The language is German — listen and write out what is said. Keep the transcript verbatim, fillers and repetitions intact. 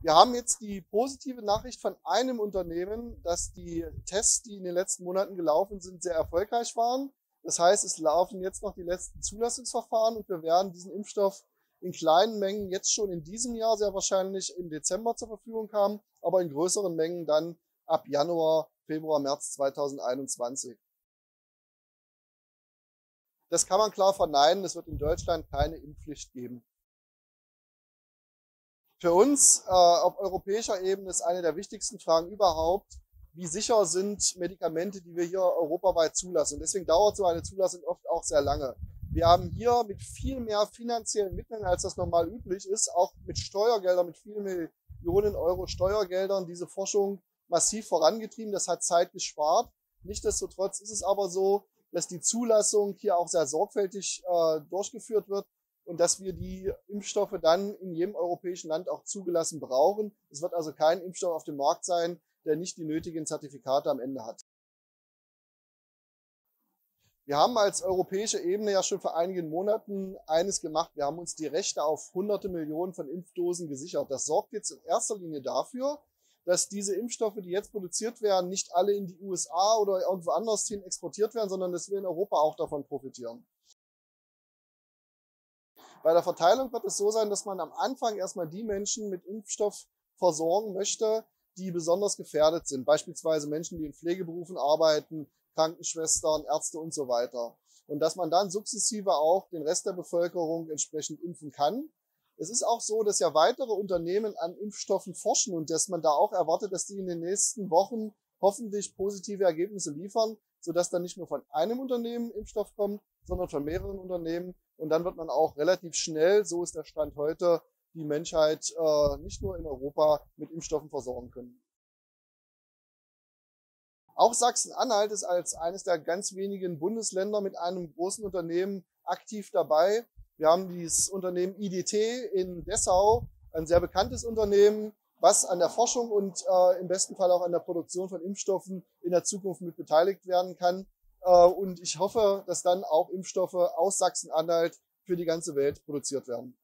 Wir haben jetzt die positive Nachricht von einem Unternehmen, dass die Tests, die in den letzten Monaten gelaufen sind, sehr erfolgreich waren. Das heißt, es laufen jetzt noch die letzten Zulassungsverfahren und wir werden diesen Impfstoff in kleinen Mengen jetzt schon in diesem Jahr sehr wahrscheinlich im Dezember zur Verfügung haben, aber in größeren Mengen dann ab Januar, Februar, März zweitausendeinundzwanzig. Das kann man klar verneinen, es wird in Deutschland keine Impfpflicht geben. Für uns äh, auf europäischer Ebene ist eine der wichtigsten Fragen überhaupt, wie sicher sind Medikamente, die wir hier europaweit zulassen. Und deswegen dauert so eine Zulassung oft auch sehr lange. Wir haben hier mit viel mehr finanziellen Mitteln, als das normal üblich ist, auch mit Steuergeldern, mit vielen Millionen Euro Steuergeldern diese Forschung massiv vorangetrieben. Das hat Zeit gespart. Nichtsdestotrotz ist es aber so, dass die Zulassung hier auch sehr sorgfältig äh, durchgeführt wird und dass wir die Impfstoffe dann in jedem europäischen Land auch zugelassen brauchen. Es wird also kein Impfstoff auf dem Markt sein, der nicht die nötigen Zertifikate am Ende hat. Wir haben als europäische Ebene ja schon vor einigen Monaten eines gemacht. Wir haben uns die Rechte auf hunderte Millionen von Impfdosen gesichert. Das sorgt jetzt in erster Linie dafür, dass diese Impfstoffe, die jetzt produziert werden, nicht alle in die U S A oder irgendwo anders hin exportiert werden, sondern dass wir in Europa auch davon profitieren. Bei der Verteilung wird es so sein, dass man am Anfang erstmal die Menschen mit Impfstoff versorgen möchte, die besonders gefährdet sind. Beispielsweise Menschen, die in Pflegeberufen arbeiten, Krankenschwestern, Ärzte und so weiter. Und dass man dann sukzessive auch den Rest der Bevölkerung entsprechend impfen kann. Es ist auch so, dass ja weitere Unternehmen an Impfstoffen forschen und dass man da auch erwartet, dass die in den nächsten Wochen hoffentlich positive Ergebnisse liefern, sodass dann nicht nur von einem Unternehmen Impfstoff kommt, sondern von mehreren Unternehmen. Und dann wird man auch relativ schnell, so ist der Stand heute, die Menschheit äh, nicht nur in Europa mit Impfstoffen versorgen können. Auch Sachsen-Anhalt ist als eines der ganz wenigen Bundesländer mit einem großen Unternehmen aktiv dabei. Wir haben dieses Unternehmen I D T in Dessau, ein sehr bekanntes Unternehmen, was an der Forschung und äh, im besten Fall auch an der Produktion von Impfstoffen in der Zukunft mit beteiligt werden kann. Äh, und ich hoffe, dass dann auch Impfstoffe aus Sachsen-Anhalt für die ganze Welt produziert werden.